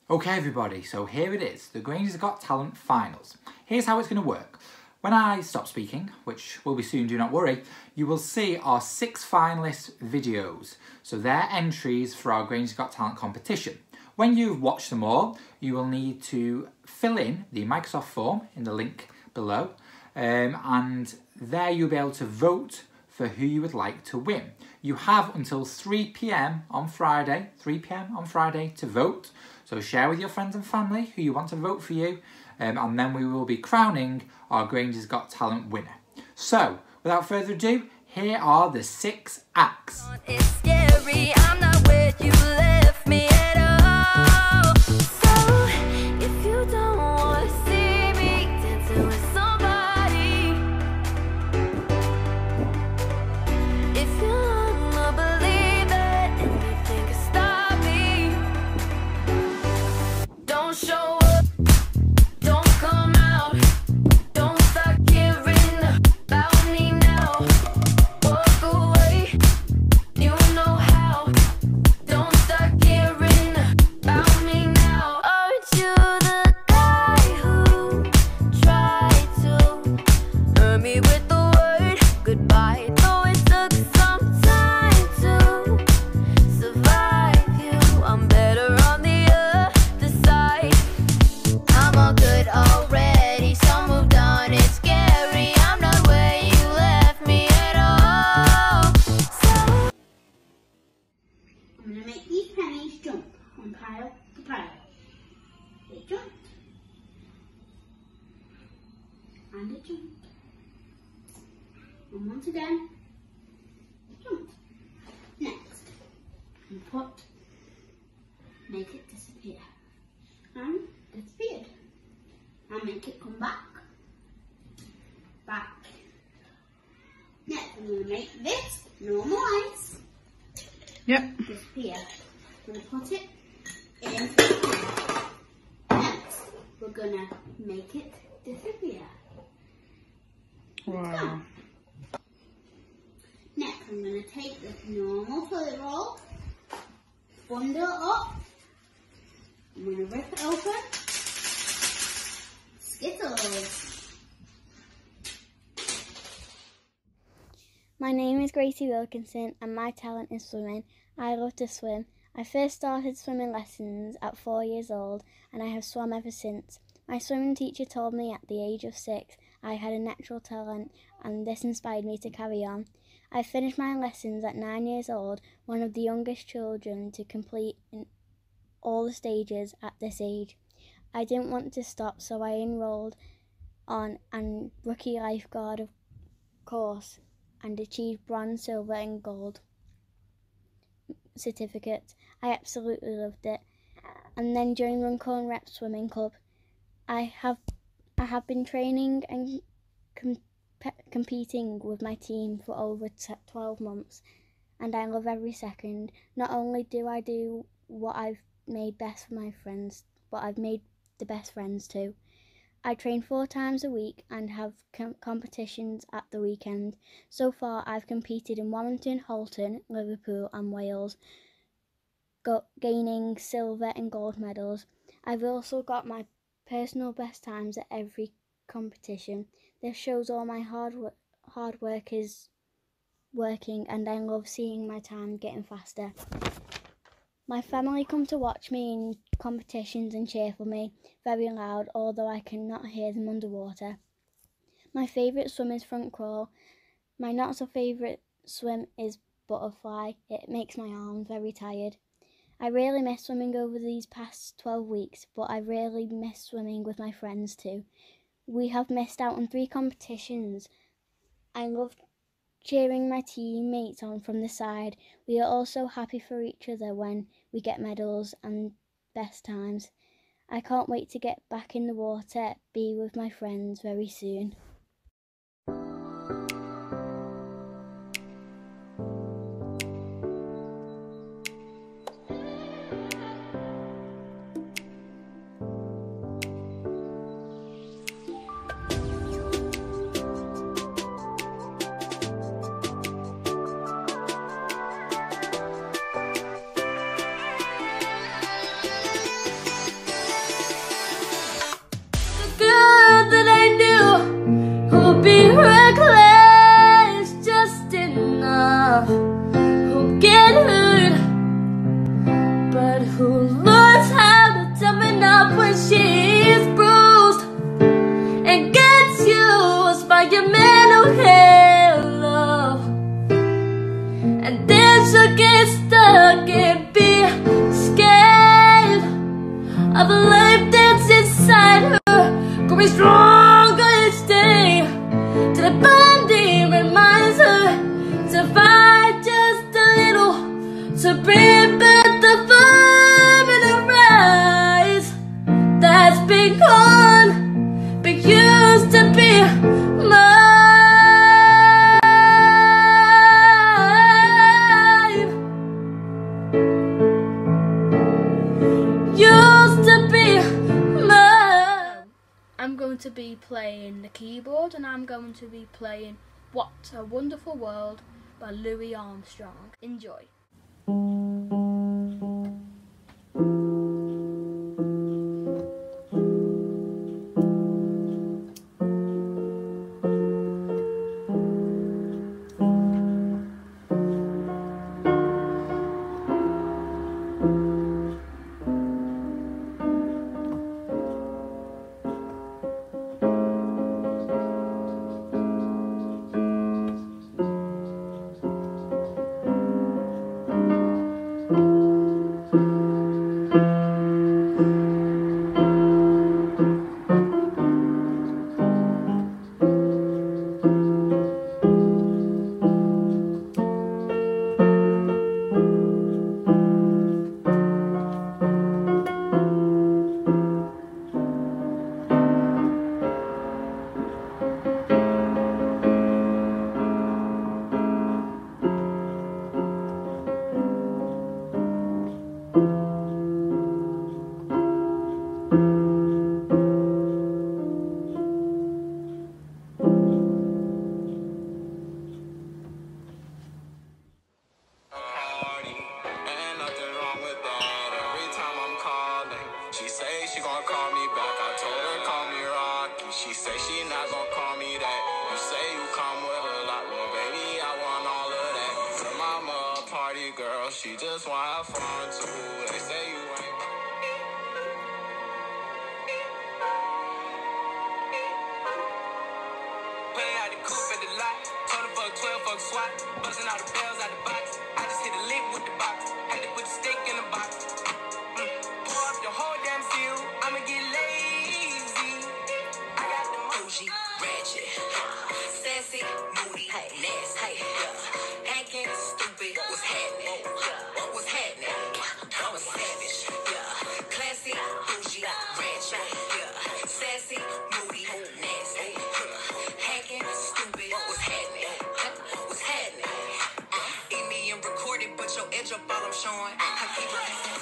Okay everybody, so here it is, the Granger's Got Talent finals. Here's how it's going to work. When I stop speaking, which will be soon, do not worry, you will see our 6 finalist videos. So they're entries for our Granger's Got Talent competition. When you've watched them all, you will need to fill in the Microsoft form in the link below, and there you'll be able to vote for who you would like to win. You have until 3 p.m. on Friday, to vote. So share with your friends and family who you want to vote for you, and then we will be crowning our Granger's Got Talent winner. So, without further ado, here are the 6 acts. It's scary, I'm not where you left me at all. So, if you don't want to see me dancing with somebody, if you wanna believe that anything can stop me, don't show up, don't come out, don't start caring about me now. Walk away, you know how. Don't start caring about me now. Aren't you the guy who tried to hurt me with the word goodbye? Though it took some time to survive you, I'm better on the other side. I'm all good already, so moved on, it's scary. I'm not where you left me at all. So I'm going to make these pennies jump on pile to pile. They jumped. And it jumped. And once again, it jumped. Next, you make it disappear. And disappeared. And make it come back. Back. Next, I'm going to make this normal ice Yep. disappear. I'm going to put it into the pan. Next, we're going to make it disappear. Wow. Next, I'm going to take this normal toilet roll, bundle it up, I'm going to rip it open, Skittles. My name is Gracie Wilkinson and my talent is swimming. I love to swim. I first started swimming lessons at 4 years old and I have swum ever since. My swimming teacher told me at the age of 6 I had a natural talent and this inspired me to carry on. I finished my lessons at 9 years old, one of the youngest children to complete in all the stages at this age. I didn't want to stop, so I enrolled on an rookie lifeguard course and achieved bronze, silver and gold certificates. I absolutely loved it. And then during Runcorn Rep Swimming Club, I have been training and competing with my team for over 12 months, and I love every second. Not only do I do what I've made best for my friends, but I've made the best friends too. I train 4 times a week and have competitions at the weekend. So far I've competed in Warrington, Halton, Liverpool and Wales, gaining silver and gold medals. I've also got my personal best times at every competition. This shows all my hard work is working, and I love seeing my time getting faster. My family come to watch me in competitions and cheer for me very loud, although I cannot hear them underwater. My favourite swim is front crawl. My not so favourite swim is butterfly. It makes my arms very tired. I really miss swimming over these past 12 weeks, but I really miss swimming with my friends too. We have missed out on 3 competitions. I love cheering my teammates on from the side. We are also happy for each other when we get medals and best times. I can't wait to get back in the water, be with my friends very soon. of a life that's inside her, growing stronger each day, till the body reminds her to fight just a little, to bring back the fire in her eyes that's been gone, but used to be mine. Used to be mine. I'm going to be playing the keyboard, and I'm going to be playing What a Wonderful World by Louis Armstrong. Enjoy. She say she gon' call me back. I told her call me Rocky. She say she not gon' call me that. You say you come with a lot, well baby I want all of that. Her mama a party girl, she just wanna have fun too. They say you ain't. Pulling out the coupe at the lot. Told her fuck 12, fuck SWAT. Busting all the bells out the box. I just hit a lick with the box. Had to put the stick in the box. Pour up the whole damn field. I'ma get lazy. I got the bougie, ratchet, sassy, moody, nasty, hacking, stupid. What's happening? What was happening? I'm a savage, classy, bougie, ratchet, sassy, moody, nasty, hacking, stupid. What's happening? What's happening? Eat me and record it, but your edge up all I'm showing. I keep it.